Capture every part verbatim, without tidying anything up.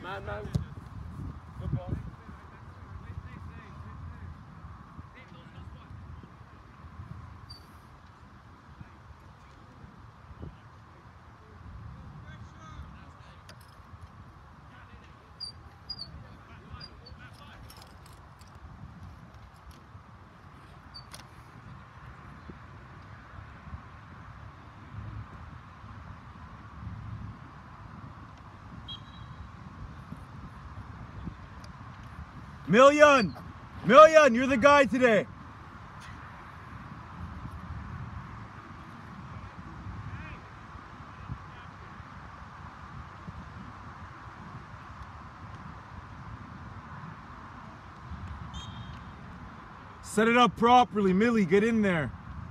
Man, man. Million! Million, you're the guy today. Set it up properly, Millie, get in there.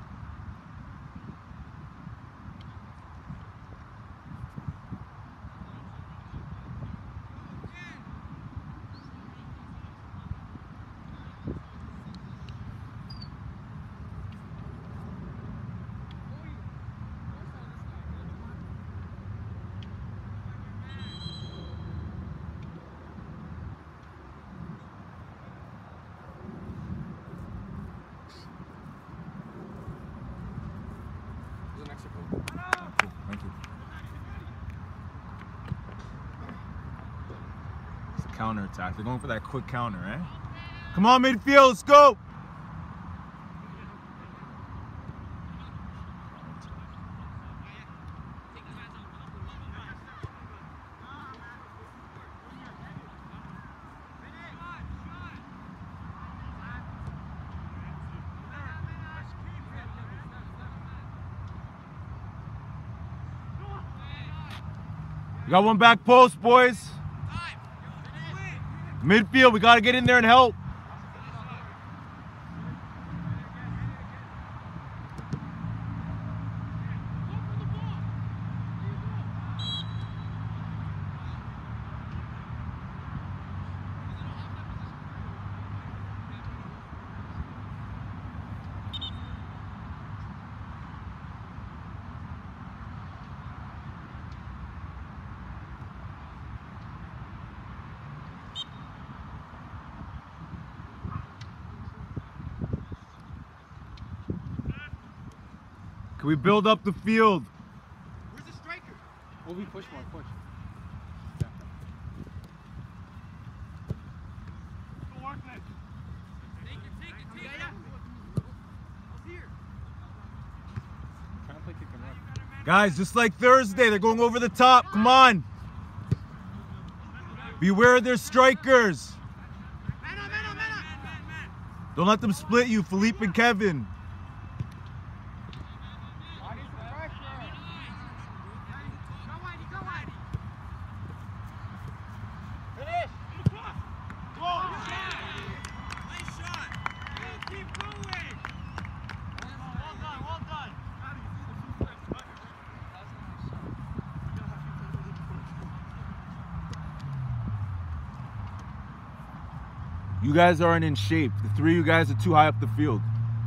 Thank you. It's a counter attack. They're going for that quick counter, eh? Come on, midfield, let's go! We got one back post, boys. Midfield, we got to get in there and help. Can we build up the field? Where's the striker? We'll be push more, push. Guys, just like Thursday, they're going over the top. Come on. Beware of their strikers. Don't let them split you, Philippe and Kevin. You guys aren't in shape. The three of you guys are too high up the field.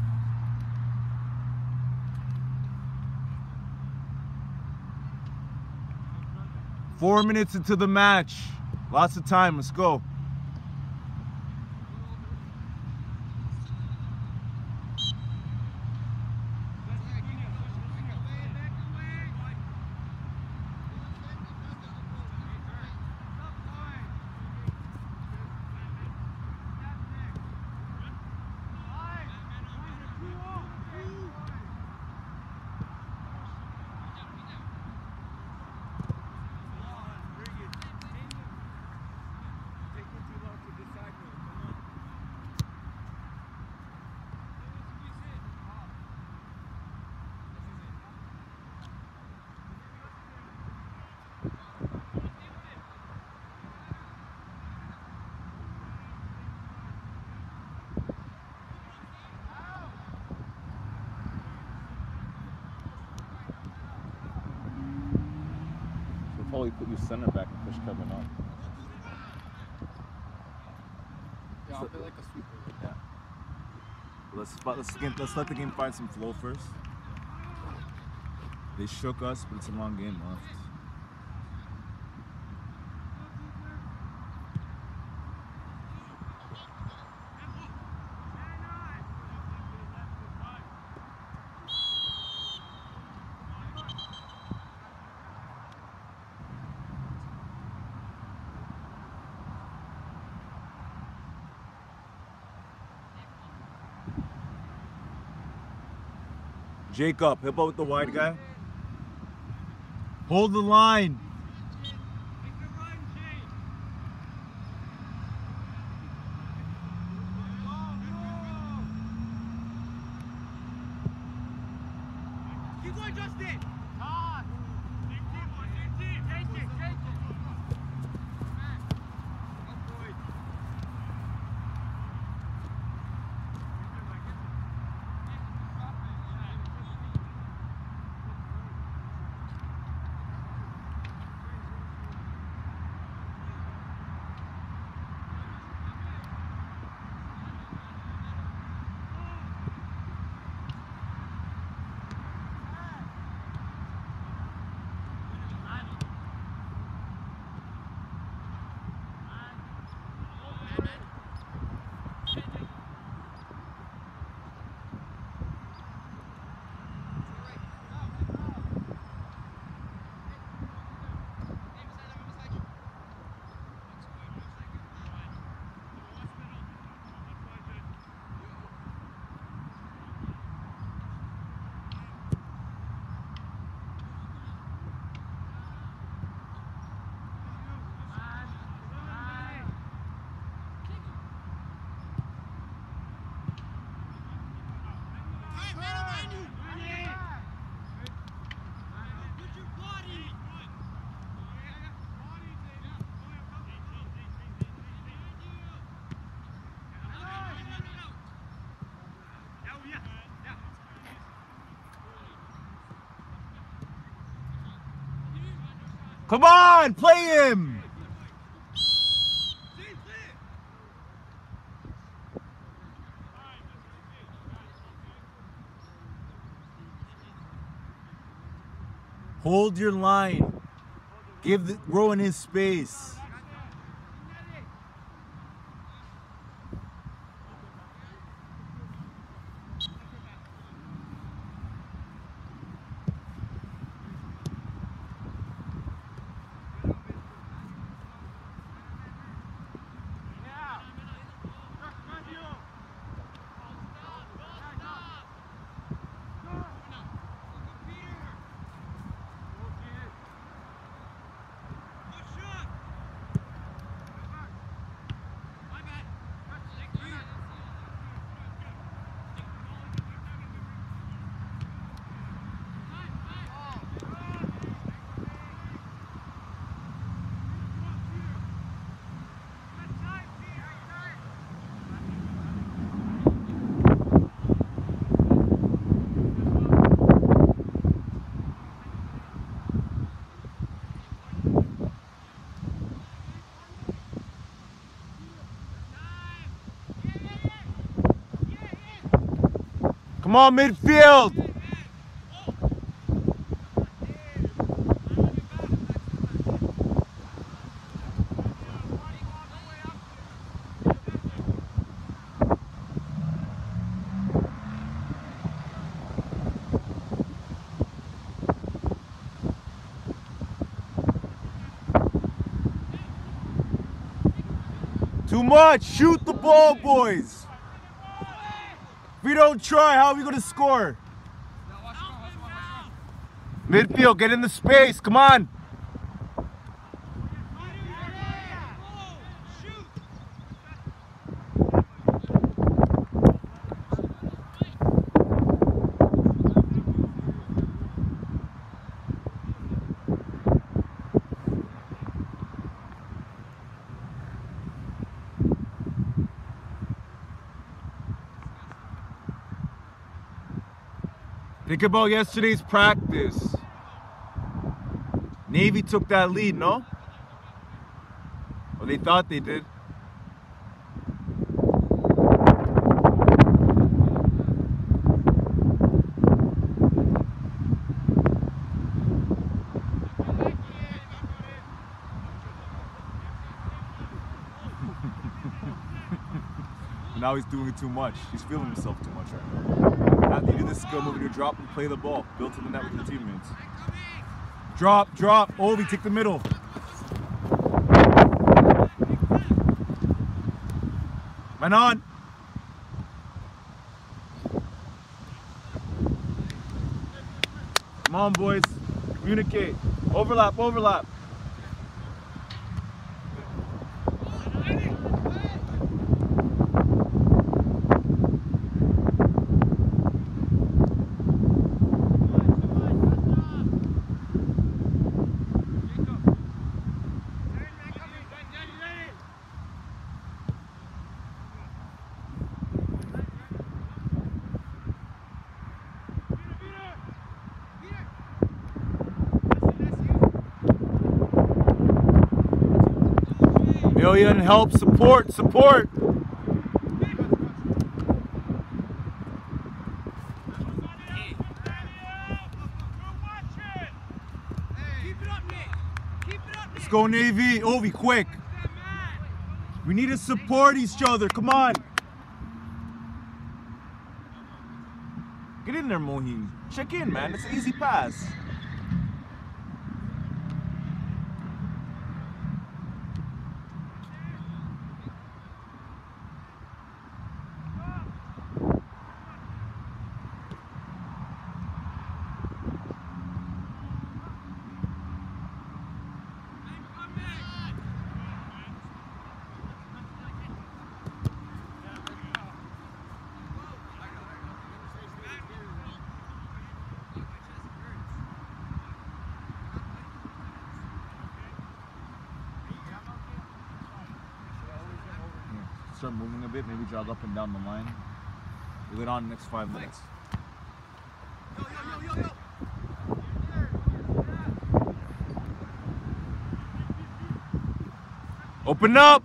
Four minutes into the match. Lots of time. Let's go. Probably put you center back and push Kevin up. Yeah, I'll play like a sweeper. Yeah. Let's let's get, let's let the game find some flow first. They shook us, but it's a long game left. Jacob, help out with the wide guy. Hold the line. Keep going, Justin. Ah, same team, boy, same team. Change it, change it. Come on, play him. Hold your line. Give the Rowan his space. Come on, midfield. Too much. Shoot the ball, boys. If we don't try, how are we going to score? Midfield, get in the space. Come on. Think about yesterday's practice. Navy took that lead, no? Or they thought they did. Now he's doing it too much. He's feeling himself too much right now. After you do this skill move, you drop and play the ball. Build to the net with your teammates. Drop, drop. Ovi, take the middle. Man on. on, boys. Communicate. Overlap, overlap. Million help, support, support. Let's go, Navy. Ovi, quick. We need to support each other. Come on. Get in there, Mohin. Check in, man. It's an easy pass. Start moving a bit, maybe jog up and down the line. We'll get on the next five minutes. Open up!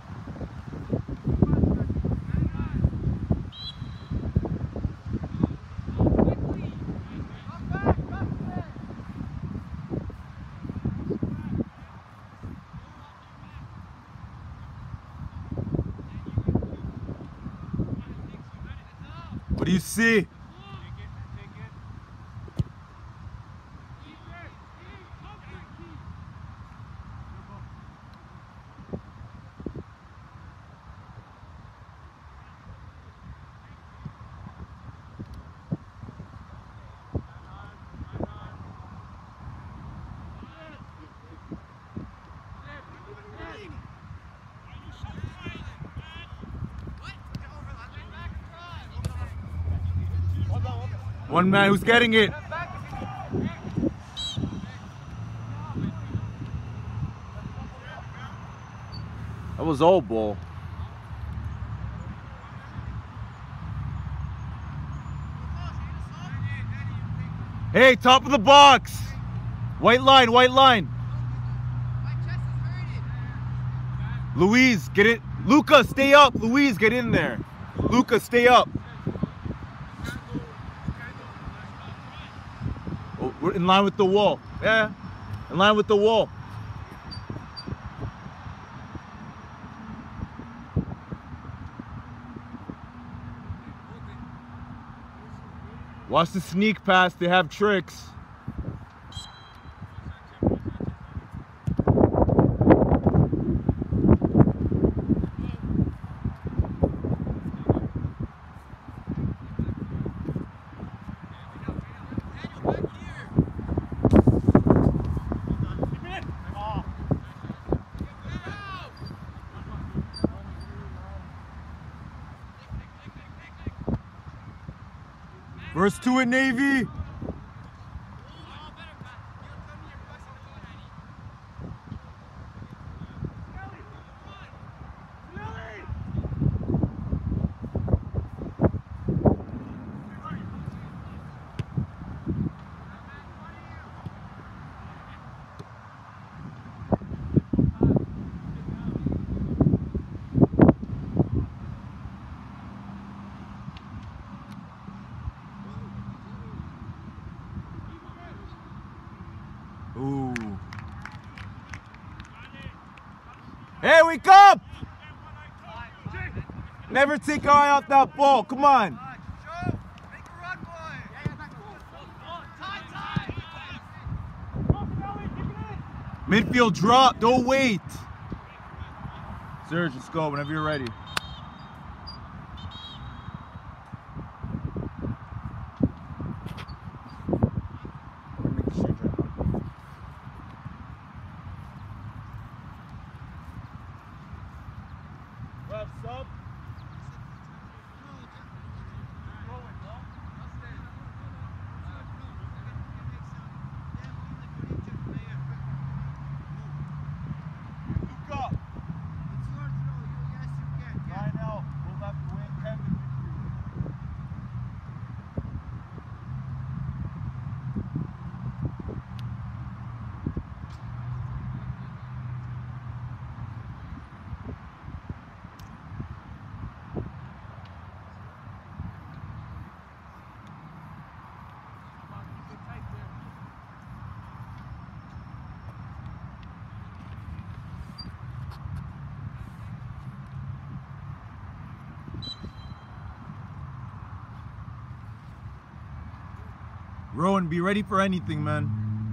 What do you see? One man who's getting it. That was all ball. Hey, top of the box. White line, white line. Louise, get it. Luca, stay up. Louise, get in there. Luca, stay up. Oh, we're in line with the wall. Yeah, in line with the wall. Watch the sneak pass, they have tricks. Verse two at Navy. Ooh. Hey, wake up! Never take your eye off that ball. Come on. Midfield drop. Don't wait. Serge, let's go whenever you're ready. Sub. Luka. Lionel, go left wing. Kevin. Rowan, be ready for anything, man.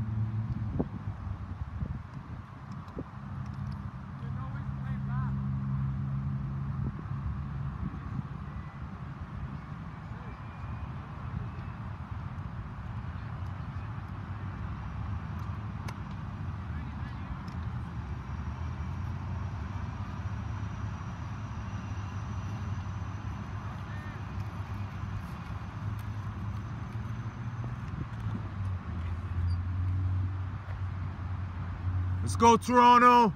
Let's go, Toronto!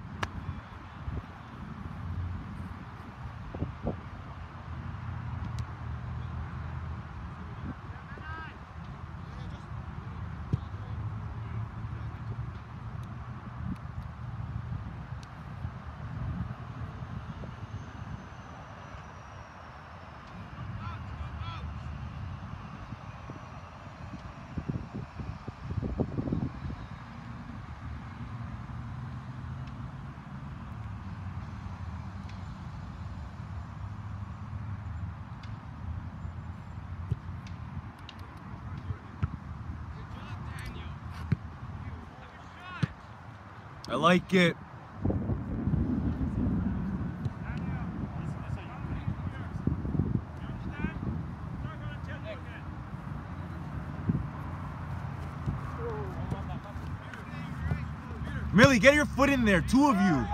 I like it. Millie, get your foot in there, two of you.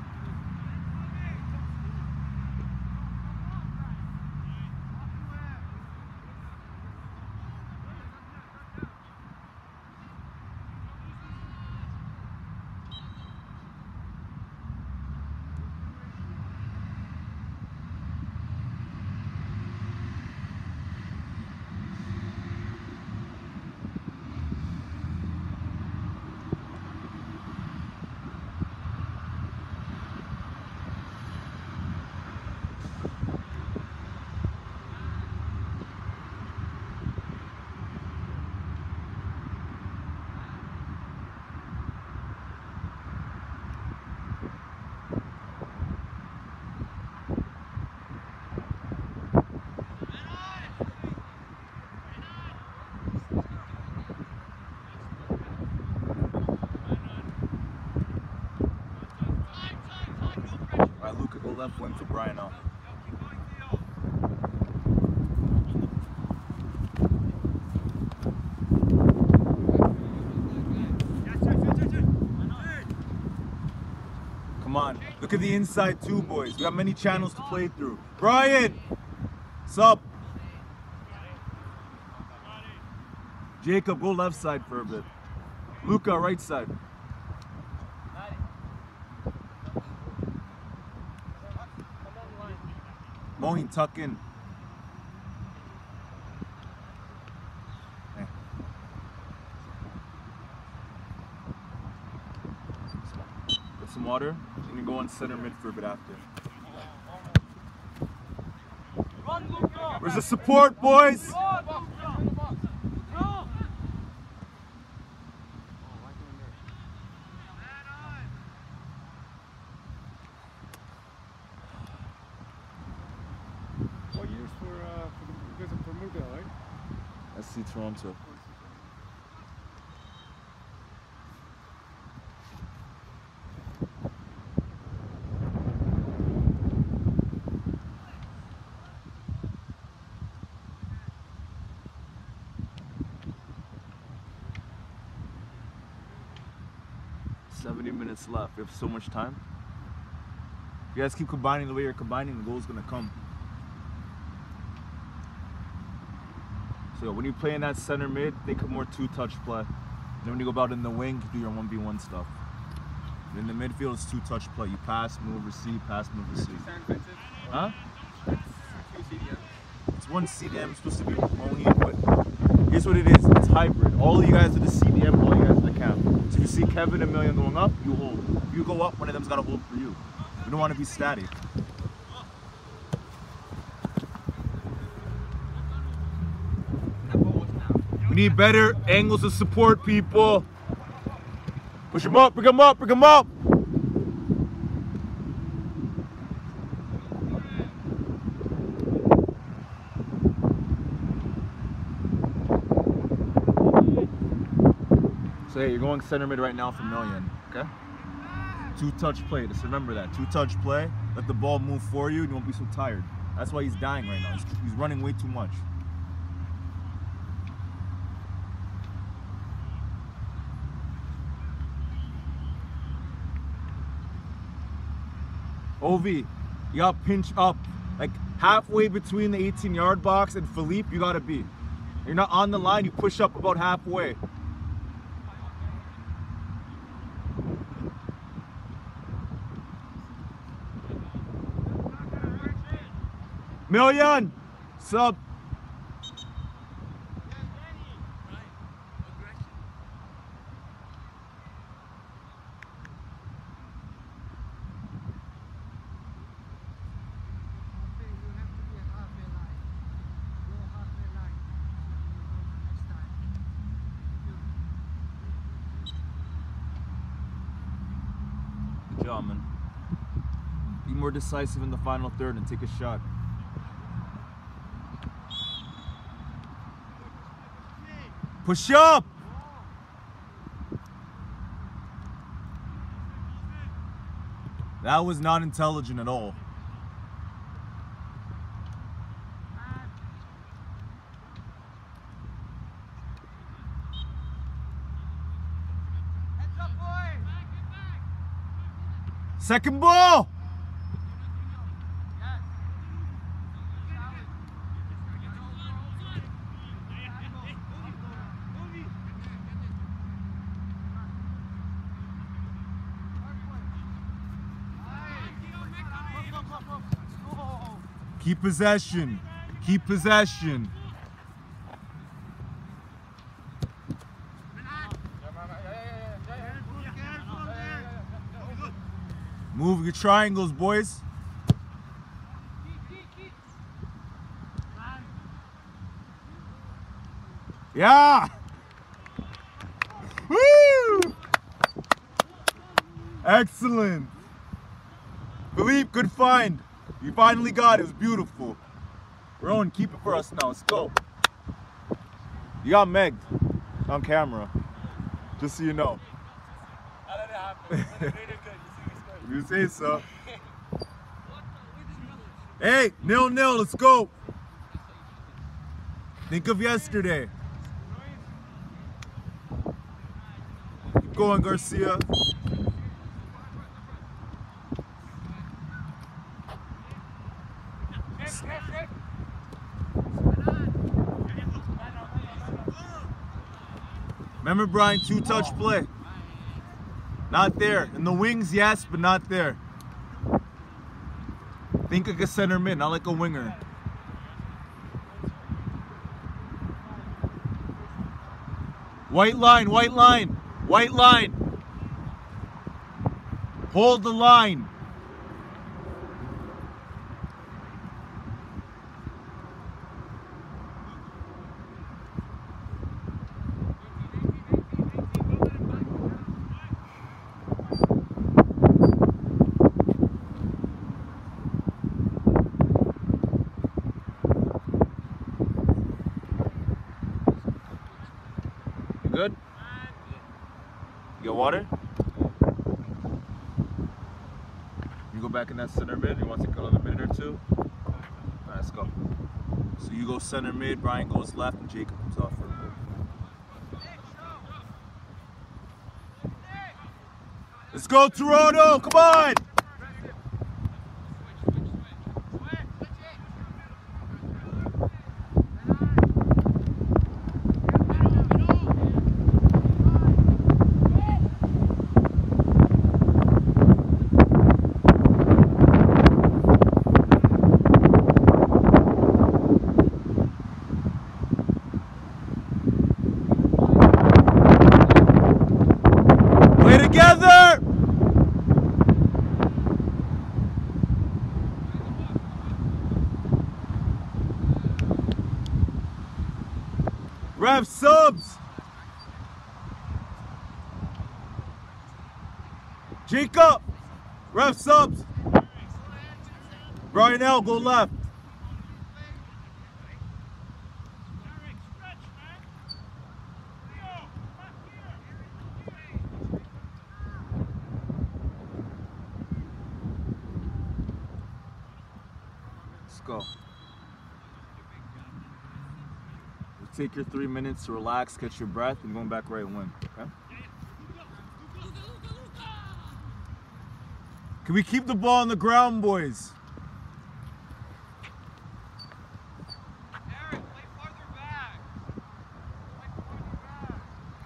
Alright, Luka, go left wing for Brian off. Come on, look at the inside too, boys. We got many channels to play through. Brian! Sup? Jacob, go left side for a bit. Luka, right side. Mohin, tuck in. Hey. Get some water. You can go on center mid for a bit after. Where's the support, boys? I see Toronto. Seventy minutes left. We have so much time. you guys keep combining the way you're combining, the goal's gonna come. So when you play in that center mid, think of more two-touch play. Then when you go about in the wing, you do your one v one stuff. In the midfield, it's two-touch play. You pass, move, receive, pass, move, receive. Huh? It's one C D M, it's supposed to be Mohin, but here's what it is. It's hybrid. All of you guys are the C D M, all of you guys are the cam. So if you see Kevin and Million going up, you hold. If you go up, one of them's got to hold for you. You don't want to be static. We need better angles of support, people. Push him up, bring him up, bring him up. So hey, you're going center mid right now for Million, okay? Two-touch play, just remember that. Two-touch play, let the ball move for you and you won't be so tired. That's why he's dying right now. He's, he's running way too much. O V, you gotta pinch up. Like halfway between the eighteen yard box and Philippe, you gotta be. You're not on the line, you push up about halfway. Million! Sub. Good job, man. Be more decisive in the final third and take a shot. Push up! That was not intelligent at all. Second ball! Keep possession. Keep possession. Move your triangles, boys. Yeah. Woo! Excellent. Philippe, good find. You finally got it. It was beautiful. Rowan, keep it for us now. Let's go. You got megged on camera. Just so you know. How did it happen? You say so. Hey, nil nil. Let's go. Think of yesterday. Keep going, Garcia. Remember, Brian, two-touch play. Not there. In the wings, yes, but not there. Think like a center mid, not like a winger. White line, white line, white line. Hold the line. Good? You got water? You go back in that center mid? You want to take another minute or two? Alright, let's go. So you go center mid, Brian goes left, and Jacob comes off for a bit. Let's go, Toronto! Come on! Ref subs. Jacob. Ref subs. Brian L, go left. Let's go. Take your three minutes to relax, catch your breath, and going back right and win. Okay? Can we keep the ball on the ground, boys? Eric, play farther back. Play farther back.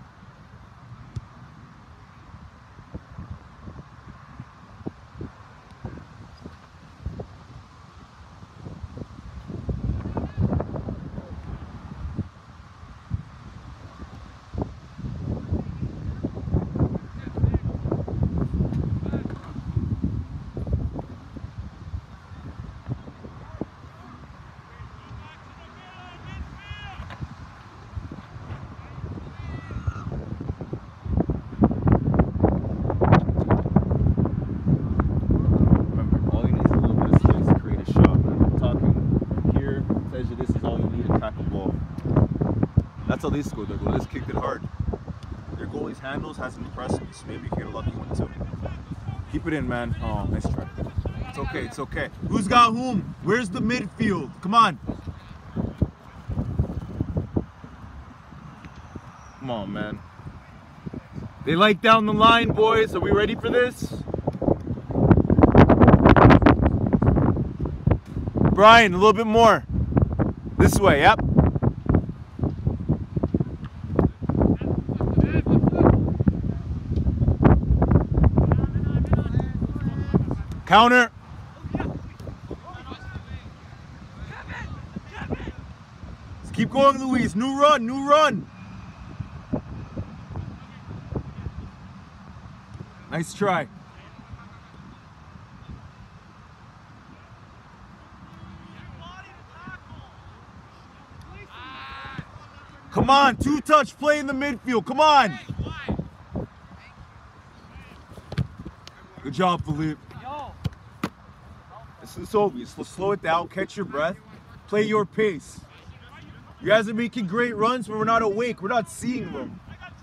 That's how they scored their goal. They just kicked it hard. Their goalie's handles hasn't impressed me, so maybe you get a lucky one too. Keep it in, man. Oh, nice try. It's okay, it's okay. Who's got whom? Where's the midfield? Come on. Come on, man. They like down the line, boys. Are we ready for this? Brian, a little bit more. This way, yep. Counter. Let's keep going, Luis. New run, new run. Nice try. Come on, two-touch play in the midfield. Come on. Good job, Philippe. This is obvious. Let's slow it down, catch your breath, play your pace. You guys are making great runs, but we're not awake. We're not seeing them.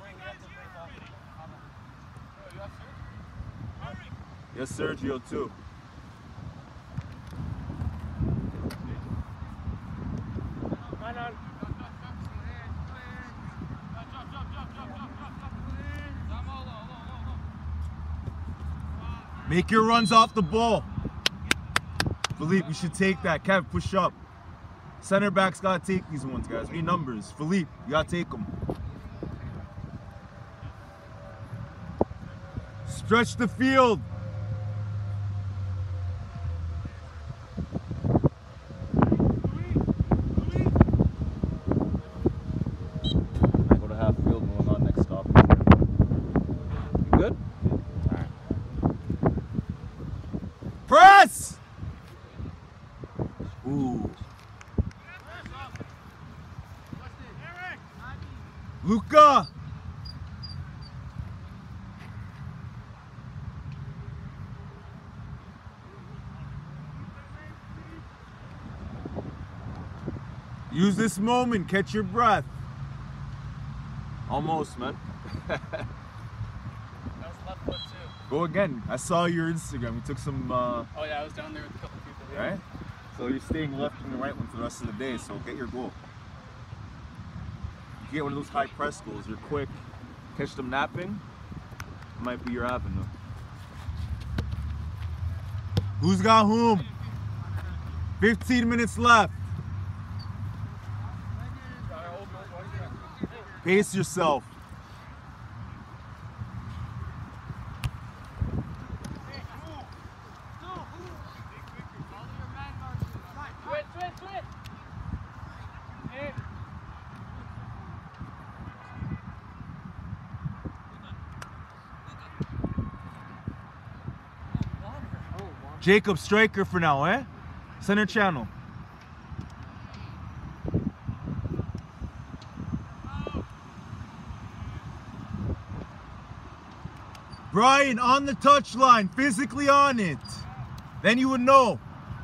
Yes, Sergio, too. Make your runs off the ball. Philippe, you should take that. Kev, push up. Center backs gotta take these ones, guys. We need numbers. Philippe, you gotta take them. Stretch the field. I go to half field and we're on next stop. You good? All right. Press! Ooh. Luca! Use this moment, catch your breath. Almost, man. That was left foot too. Go again. I saw your Instagram. You took some, uh... Oh yeah, I was down there with a couple people. Yeah. Right? So you're staying left and the right one for the rest of the day, so get your goal. You get one of those high press goals, you're quick, catch them napping, might be your avenue. Who's got whom? fifteen minutes left. Pace yourself. Jacob, striker for now, eh? Center channel. Brian, on the touchline, physically on it. Then you would know.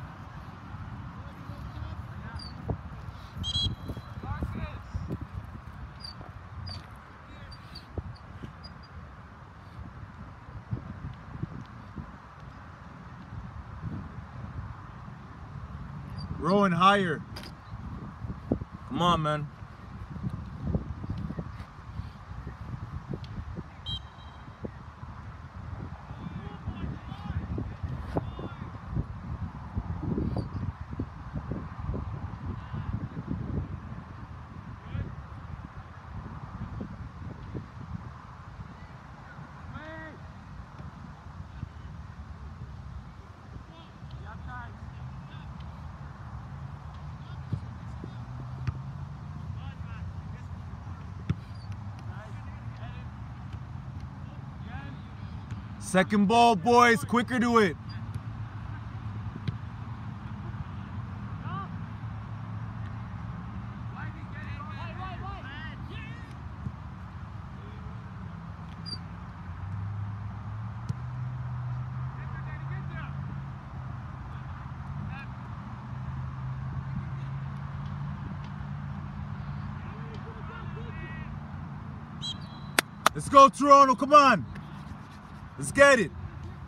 Rowan, higher. Come on, man. Second ball, boys. Quicker to it. Let's go, Toronto. Come on. Let's get it.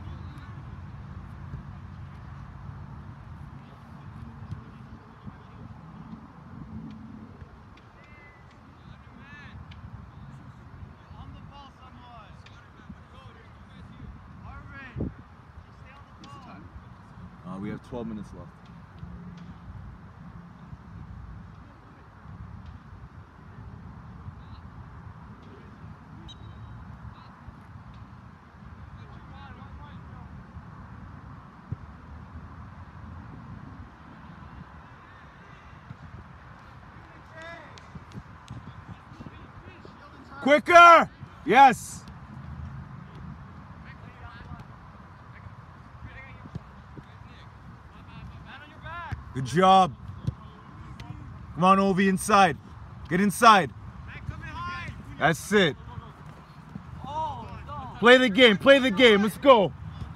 Uh, we have twelve minutes left. Quicker! Yes! Good job. Come on, Ovi, inside. Get inside. That's it. Play the game, play the game. Let's go.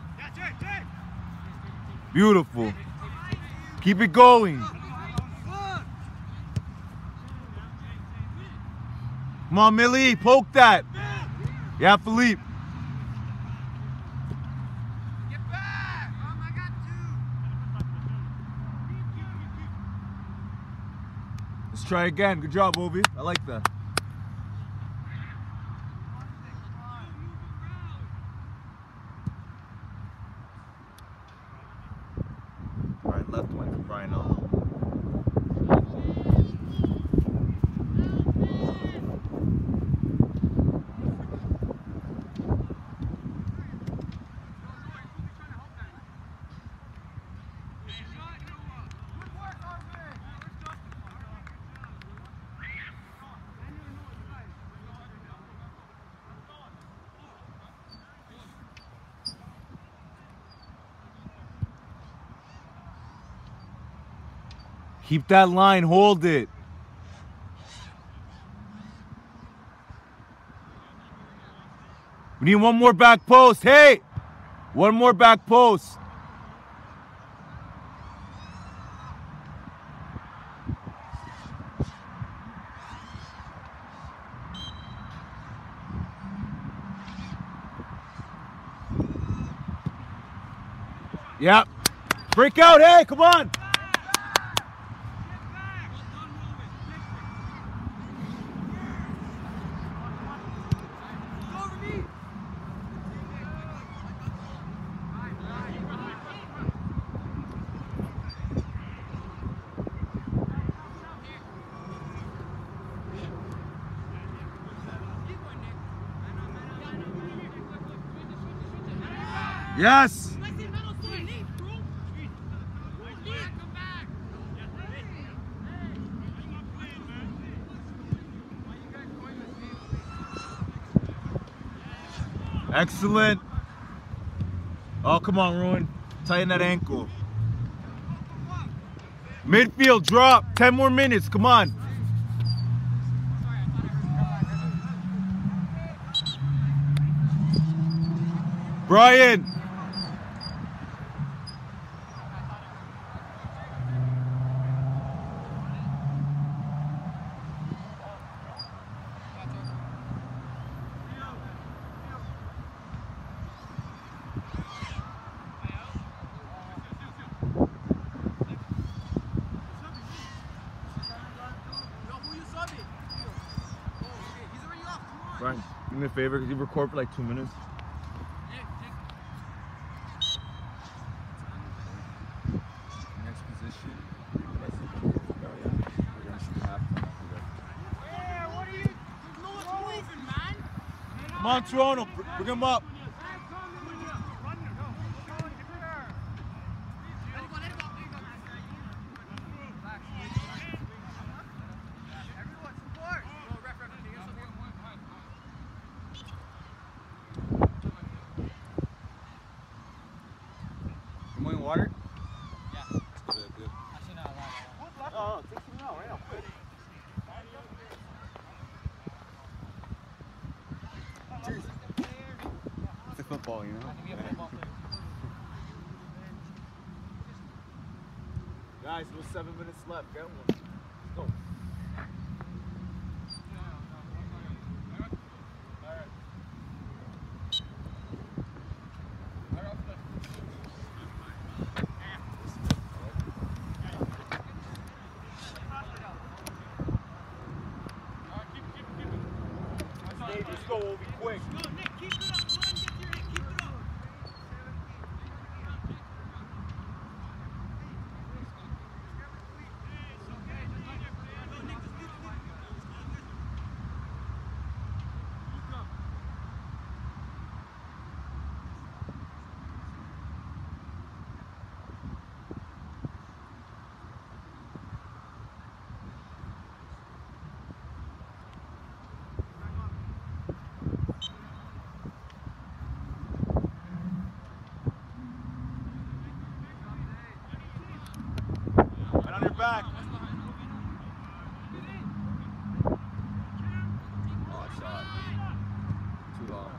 Beautiful. Keep it going. Come on, Millie, poke that. Yeah, Philippe. Get back! Oh, I got two. Let's try again. Good job, Ovi. I like that. All right, left one for Brian O. Keep that line, hold it. We need one more back post. Hey! One more back post. Yep. Break out, hey, come on. Yes. Excellent. Oh, come on, Rowan. Tighten that ankle. Midfield drop. Ten more minutes. Come on. Brian! Brian, do me a favor, could you record for like two minutes? Next position. We're gonna shoot half. Come on, Toronto, bring him up. Morning water? Yeah. Good, good. Actually, not a lot. Oh, take him out right now, quick. It's a football, you know? I can be a football player. Guys, there's seven minutes left. Get one. Let's go. Dave, let's go, we'll be quick. Right on your back. Oh, shot. Too long.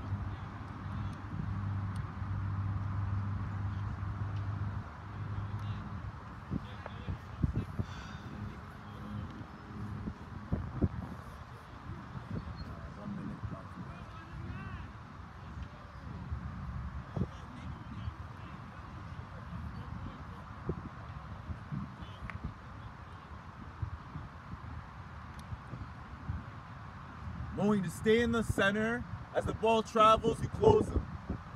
One minute. Knowing to stay in the center. As the ball travels, you close him.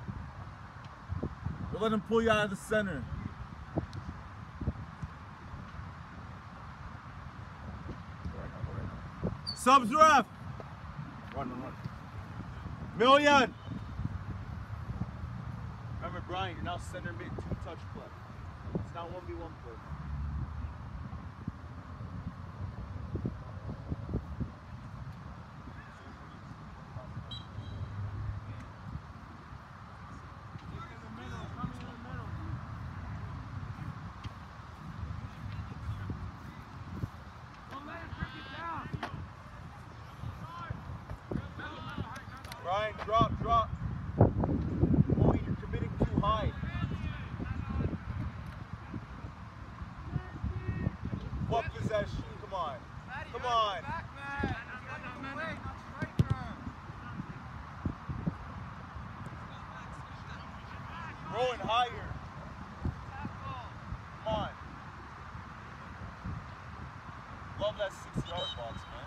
Don't let him pull you out of the center. Subs ref! Run, run, run. Million! Remember, Brian, you're now center mid, two touch play. It's not one v one play. Brian, drop, drop. Oh, you're committing too high. What possession? Come on. Come on. Rolling higher. Come on. Love that six yard box, man.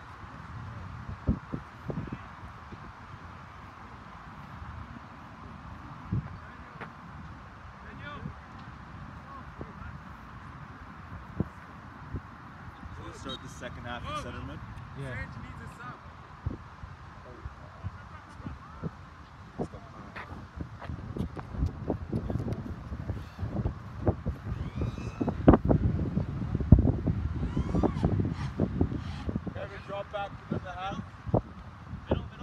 Start the second half in center mid. Yeah. Kevin, drop back to the half. Middle, middle.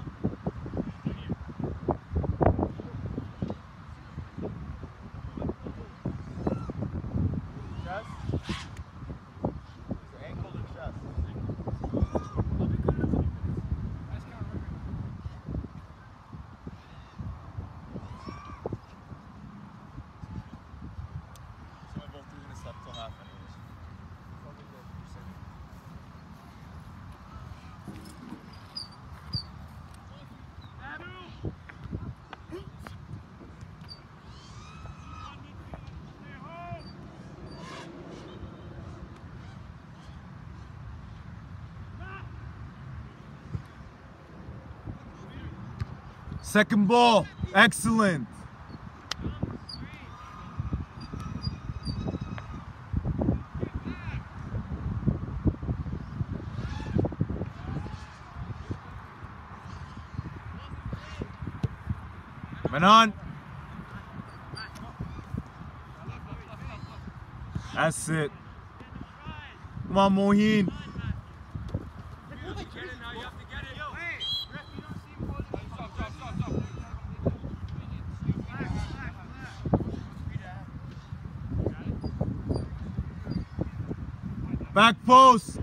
Chest. Is it ankle or chest? I'll be good enough to be Second ball. Excellent. Manon. That's it. Come on, Mohin. Back post.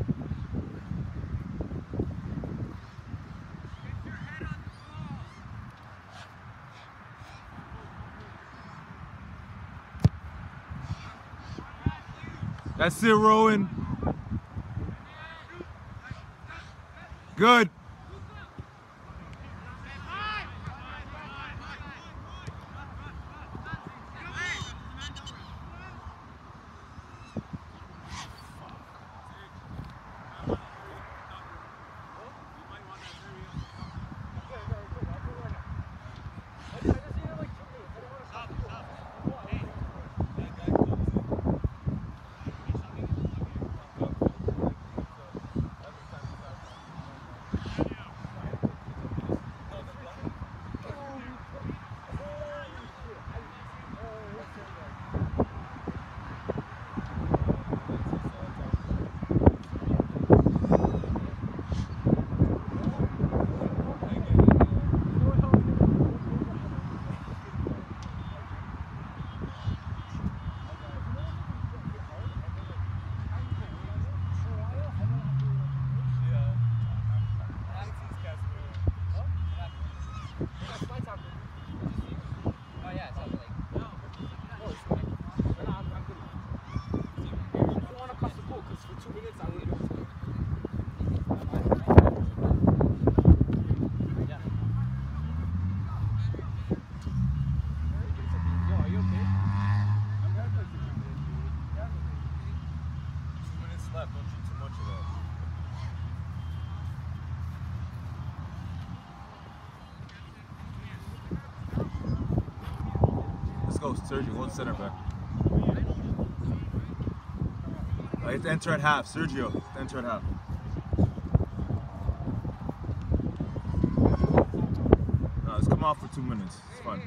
That's it, Rowan. Good. Let's go, Sergio. Go center back. I have to enter at half. Sergio, enter at half. No, let's come off for two minutes. It's fine.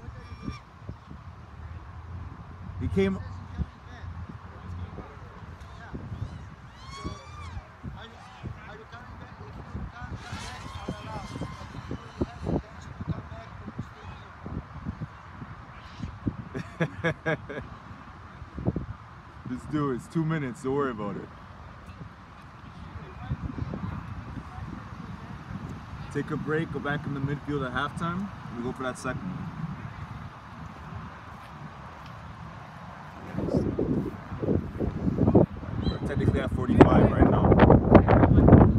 He came. Let's do it. It's two minutes. Don't worry about it. Take a break. Go back in the midfield at halftime. We go for that second one. We're technically at forty-five right now.